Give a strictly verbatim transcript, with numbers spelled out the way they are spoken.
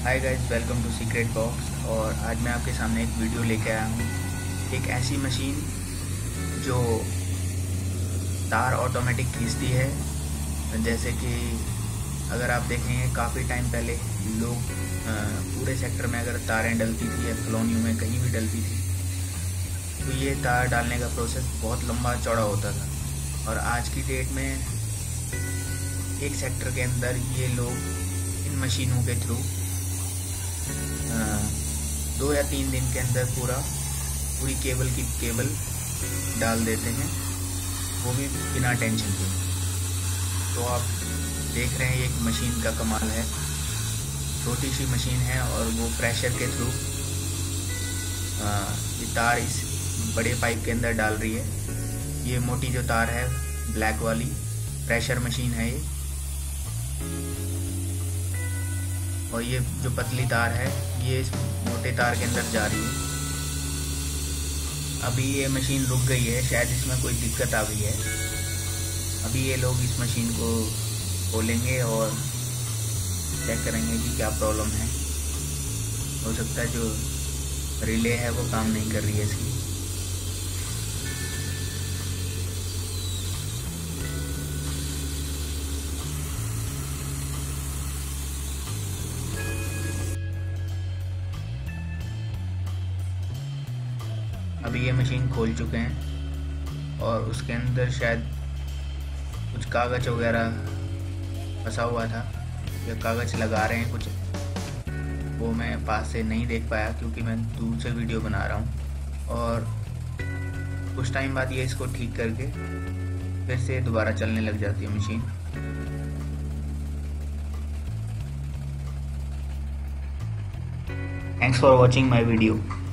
Hi guys, welcome to secret box. और आज मैं आपके सामने एक वीडियो लेके आया हूँ। एक ऐसी मशीन जो तार ऑटोमेटिक खींचती है। जैसे कि अगर आप देखेंगे काफ़ी टाइम पहले लोग पूरे सेक्टर में अगर तारें डलती थी या कॉलोनियों में कहीं भी डलती थी तो ये तार डालने का प्रोसेस बहुत लंबा चौड़ा होता था। और आज की डेट में एक सेक्टर के अंदर ये लोग इन मशीनों के थ्रू दो या तीन दिन के अंदर पूरा पूरी केबल की केबल डाल देते हैं, वो भी बिना टेंशन के। तो आप देख रहे हैं एक मशीन का कमाल है। छोटी सी मशीन है और वो प्रेशर के थ्रू ये तार इस बड़े पाइप के अंदर डाल रही है। ये मोटी जो तार है ब्लैक वाली प्रेशर मशीन है ये, और ये जो पतली तार है ये इस मोटे तार के अंदर जा रही है। अभी ये मशीन रुक गई है, शायद इसमें कोई दिक्कत आ गई है। अभी ये लोग इस मशीन को खोलेंगे और चेक करेंगे कि क्या प्रॉब्लम है। हो सकता है जो रिले है वो काम नहीं कर रही है इसकी। अभी ये मशीन खोल चुके हैं और उसके अंदर शायद कुछ कागज़ वगैरह फंसा हुआ था या कागज़ लगा रहे हैं कुछ, वो मैं पास से नहीं देख पाया क्योंकि मैं दूर से वीडियो बना रहा हूँ। और कुछ टाइम बाद ये इसको ठीक करके फिर से दोबारा चलने लग जाती है machine. Thanks for watching my video.